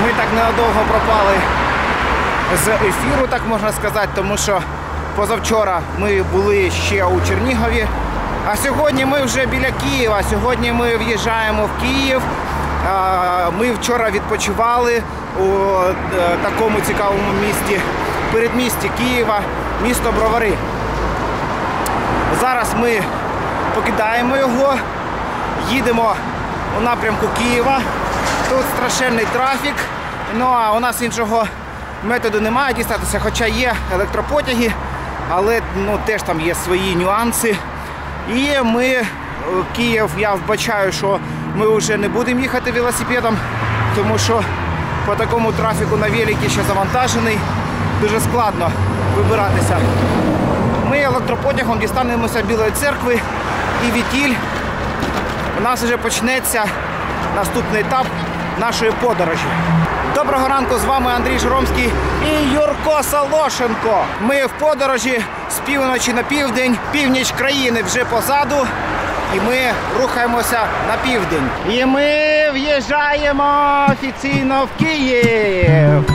Ми так ненадовго пропали з ефіру, так можна сказати, тому що позавчора ми були ще у Чернігові, а сьогодні ми вже біля Києва, сьогодні ми в'їжджаємо в Київ. Ми вчора відпочивали у такому цікавому місті, передмісті Києва, місто Бровари. Зараз ми покидаємо його, їдемо у напрямку Києва. Тут страшенний трафік, ну а у нас іншого методу немає дістатися, хоча є електропотяги, але теж там є свої нюанси. І ми, Київ, я вбачаю, що ми вже не будемо їхати велосипедом, тому що по такому трафіку на великі ще завантажений, дуже складно вибиратися. Ми електропотягом дістанемося Білої церкви і Вітіль. У нас вже почнеться наступний етап нашої подорожі. Доброго ранку, з вами Андрій Жиромський і Юрко Солошенко. Ми в подорожі з півночі на південь, північ країни вже позаду, і ми рухаємося на південь. І ми в'їжджаємо офіційно в Київ.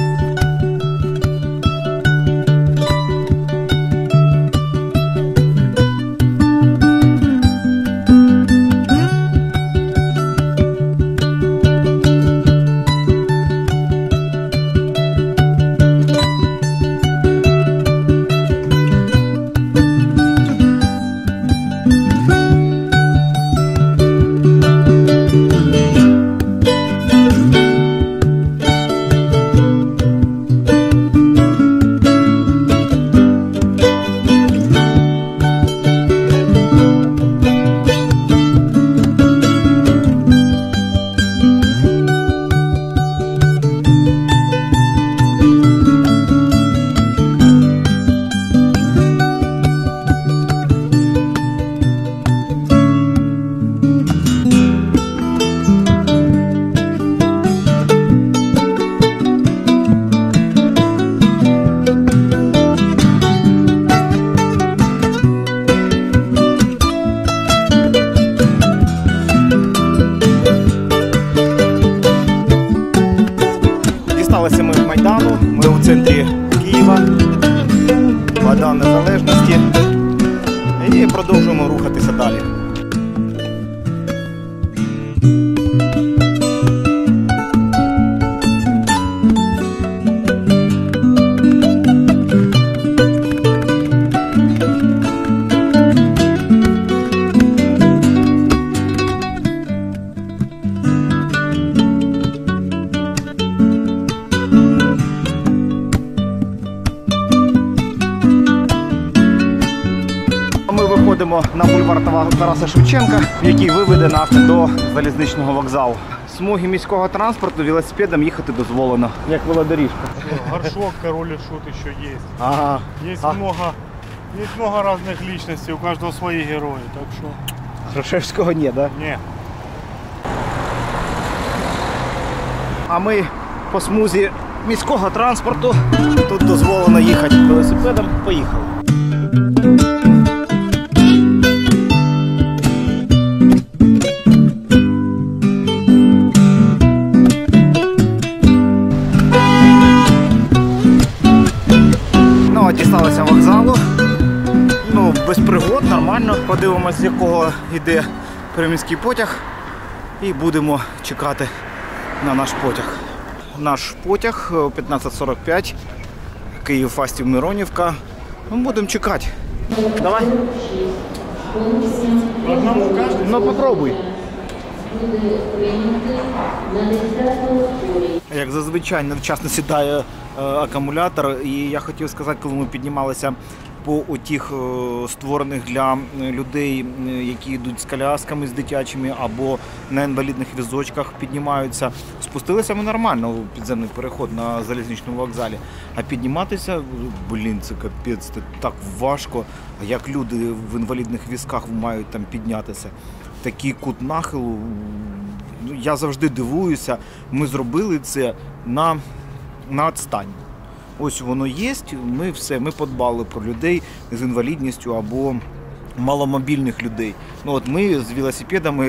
Ми в Майдану, ми у центрі Києва, Майдан Незалежності, і продовжуємо рухатися далі. Виходимо на бульвар Тараса Шевченка, який виведе нас до залізничного вокзалу. Смуги міського транспорту велосипедом їхати дозволено, як велодоріжка. Горшок, король и шут еще есть. Ага. Есть много разных личностей, у каждого свои герои, так что... Грушевського ні, да? Не. А ми по смузі міського транспорту. Тут дозволено їхати велосипедом. Поїхали. Дісталися вокзалу, без пригод, нормально. Подивимося, з якого йде приміський потяг, і будемо чекати на наш потяг. Наш потяг 15:45, Київ, Фастів, Миронівка. Будемо чекати. Давай. Одному каждый? Ну, попробуй. Як зазвичай, невчасно сідає акумулятор, і я хотів сказати, коли ми піднімалися по тих створених для людей, які йдуть з колясками, з дитячими або на інвалідних візочках піднімаються. Спустилися ми нормально у підземний переход на залізничному вокзалі, а підніматися, це капець, це так важко, як люди в інвалідних візках мають там піднятися. Такий кут нахилу, я завжди дивуюся, ми зробили це на відстань. Ось воно є, ми подбали про людей з інвалідністю або маломобільних людей. Ми з велосипедами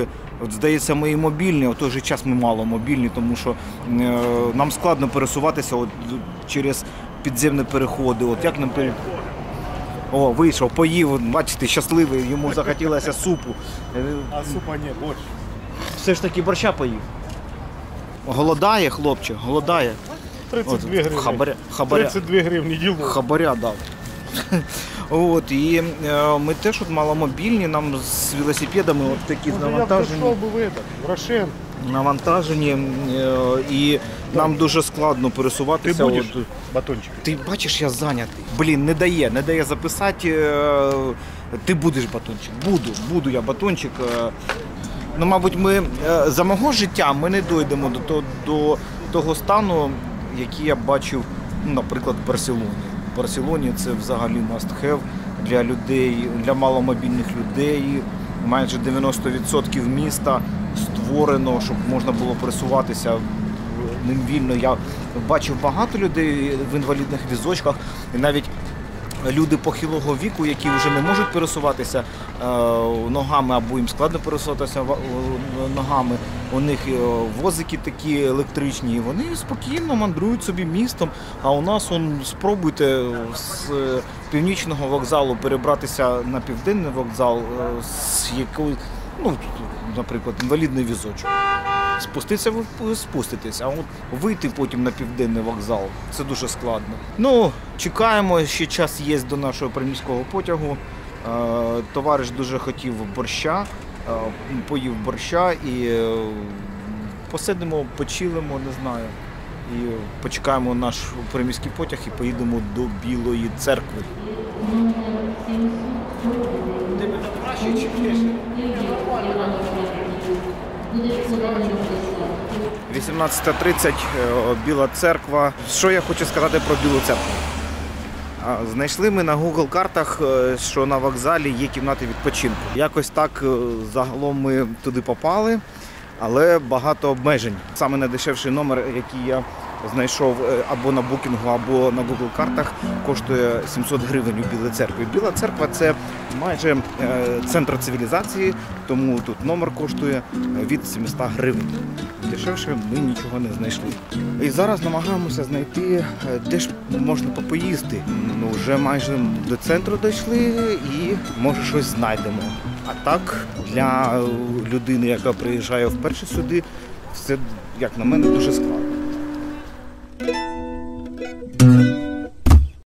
От, здається, мої мобільні, в той же час ми мало мобільні, тому що нам складно пересуватися от, через підземні переходи. От як нам О, вийшов, поїв, бачите, щасливий, йому захотілося супу. А супа не, борщ. Все ж таки борща поїв. Голодає, хлопче, голодає. 32 гривні. Хабаря. 32 гривні діло. Хабаря дав. От, і ми теж от маломобільні, нам з велосипедами от такі навантажені. Я б би в Рошен. Навантажені, і нам дуже складно пересуватися. Ти будеш От, батончик? ти бачиш, я зайнятий. Блін, не дає записати. Ти будеш батончик. Буду я батончик. Ну, мабуть, ми за мого життя ми не дійдемо до того стану, який я бачив, ну, наприклад, в Барселоні. В Барселоні це взагалі must have для людей, для маломобільних людей. Майже 90% міста створено, щоб можна було пересуватися ним вільно. Я бачив багато людей в інвалідних візочках, і навіть люди похилого віку, які вже не можуть пересуватися ногами або їм складно пересуватися ногами. У них возики такі електричні, і вони спокійно мандрують собі містом. А у нас, спробуйте з північного вокзалу перебратися на південний вокзал з якоюсь, ну, наприклад, інвалідний візочок. Спуститися ви спуститесь, а от вийти потім на південний вокзал – це дуже складно. Ну, чекаємо, ще час є до нашого приміського потягу. Товариш дуже хотів борща, поїв борща і посидимо, почилимо, не знаю. І почекаємо наш приміський потяг і поїдемо до Білої церкви. Тебе краще чи гірше? 18:30, Біла церква. Що я хочу сказати про Білу церкву? Знайшли ми на Google картах, що на вокзалі є кімнати відпочинку. Якось так загалом ми туди попали, але багато обмежень. Саме найдешевший номер, який я знайшов або на букінгу, або на Google картах, коштує 700 гривень у Білій церкві. Біла церква – це майже центр цивілізації, тому тут номер коштує від 700 гривень. Дешевше ми нічого не знайшли. І зараз намагаємося знайти, де ж можна попоїсти. Ну, вже майже до центру дійшли і, може, щось знайдемо. А так, для людини, яка приїжджає вперше сюди, все, як на мене, дуже складно.